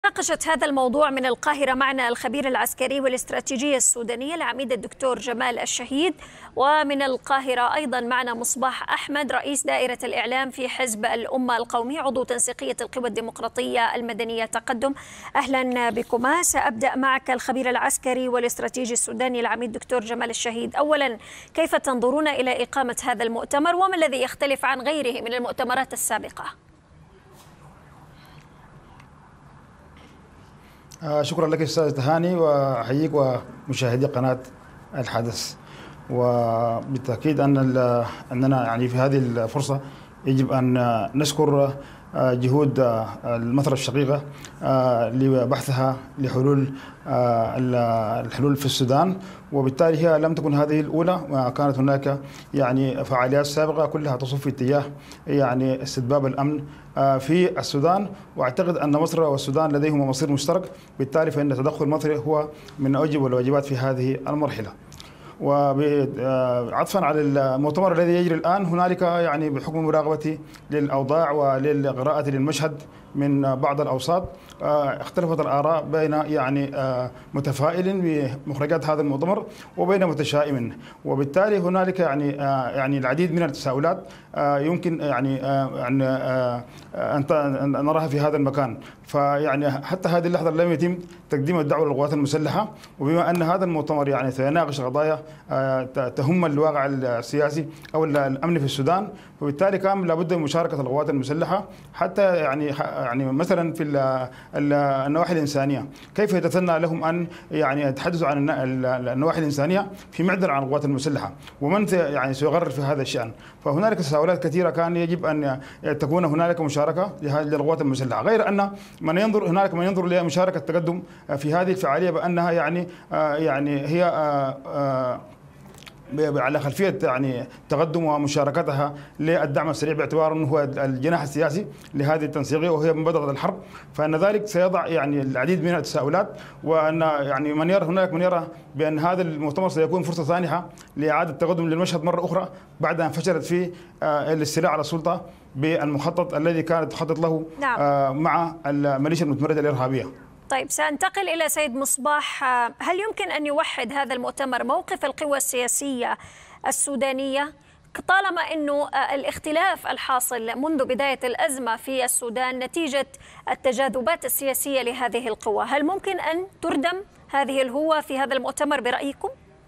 ناقشت هذا الموضوع من القاهرة معنا الخبير العسكري والاستراتيجية السودانية العميد الدكتور جمال الشهيد، ومن القاهرة أيضا معنا مصباح أحمد رئيس دائرة الإعلام في حزب الأمة القومي عضو تنسيقية القوى الديمقراطية المدنية تقدم. أهلا بكما. سأبدأ معك الخبير العسكري والاستراتيجي السوداني العميد دكتور جمال الشهيد. أولا، كيف تنظرون إلى إقامة هذا المؤتمر وما الذي يختلف عن غيره من المؤتمرات السابقة؟ شكرا لك استاذ تهاني، واحييك ومشاهدي قناه الحدث. وبالتاكيد اننا يعني في هذه الفرصه يجب ان نشكر جهود المثرى الشقيقه لبحثها لحلول الحلول في السودان، وبالتالي هي لم تكن هذه الاولى، كانت هناك يعني فعاليات سابقه كلها تصب في اتجاه يعني استتباب الامن في السودان. واعتقد ان مصر والسودان لديهما مصير مشترك، بالتالي فان التدخل المصري هو من اوجب الواجبات في هذه المرحله. وعطفا على المؤتمر الذي يجري الآن، هنالك يعني بحكم مراقبتي للأوضاع وللقراءة للمشهد من بعض الأوساط اختلفت الآراء بين يعني متفائل بمخرجات هذا المؤتمر وبين متشائم، وبالتالي هنالك يعني العديد من التساؤلات يمكن يعني أن نراها في هذا المكان. فيعني حتى هذه اللحظة لم يتم تقديم الدعوة للقوات المسلحة، وبما أن هذا المؤتمر يعني سيناقش قضايا تهم الواقع السياسي أو الأمن في السودان، وبالتالي كان لابد من مشاركة القوات المسلحة حتى يعني مثلا في النواحي الإنسانية، كيف يتثنى لهم أن يعني يتحدثوا عن النواحي الإنسانية في معدل عن القوات المسلحة، ومن يعني سيقرر في هذا الشأن. فهنالك تساؤلات كثيرة كان يجب أن تكون هنالك مشاركة للقوات المسلحة، غير أن هنالك من ينظر لمشاركة التقدم في هذه الفعالية بأنها يعني هي على خلفية يعني تقدم ومشاركتها للدعم السريع، باعتبار أنه هو الجناح السياسي لهذه التنسيقية وهي مبادرة الحرب. فإن ذلك سيضع يعني العديد من التساؤلات، وأن يعني هناك من يرى بأن هذا المؤتمر سيكون فرصة سانحة لإعادة التقدم للمشهد مرة أخرى بعد أن فشلت في الاستيلاء على السلطة بالمخطط الذي كانت تخطط له مع الميليشيا المتمردة الإرهابية. طيب، سأنتقل إلى سيد مصباح. هل يمكن أن يوحد هذا المؤتمر موقف القوى السياسية السودانية، طالما أنه الاختلاف الحاصل منذ بداية الأزمة في السودان نتيجة التجاذبات السياسية لهذه القوى؟ هل ممكن أن تردم هذه الهوة في هذا المؤتمر برأيكم؟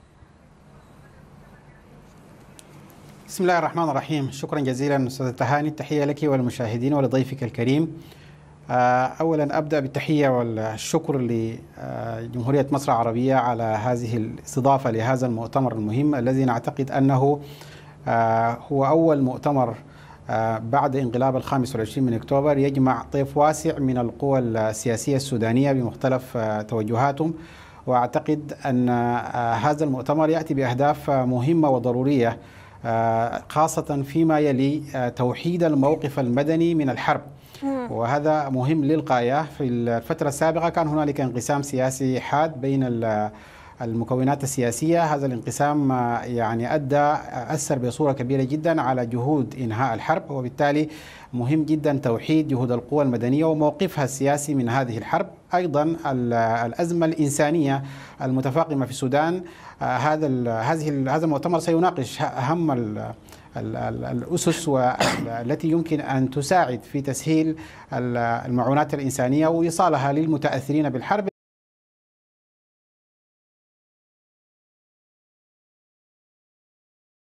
بسم الله الرحمن الرحيم. شكرا جزيلا أستاذ تهاني، التحية لك وللمشاهدين ولضيفك الكريم. أولا أبدأ بالتحية والشكر لجمهورية مصر العربية على هذه الاستضافة لهذا المؤتمر المهم الذي نعتقد أنه هو أول مؤتمر بعد انقلاب 25 من أكتوبر يجمع طيف واسع من القوى السياسية السودانية بمختلف توجهاتهم. وأعتقد أن هذا المؤتمر يأتي بأهداف مهمة وضرورية، خاصة فيما يلي توحيد الموقف المدني من الحرب، وهذا مهم للغاية. في الفترة السابقة كان هنالك انقسام سياسي حاد بين المكونات السياسية. هذا الانقسام يعني أثر بصورة كبيرة جدا على جهود إنهاء الحرب، وبالتالي مهم جدا توحيد جهود القوى المدنية وموقفها السياسي من هذه الحرب. أيضا الأزمة الإنسانية المتفاقمة في السودان، هذا المؤتمر سيناقش أهم الأسس التي يمكن أن تساعد في تسهيل المعونات الإنسانية وإيصالها للمتأثرين بالحرب.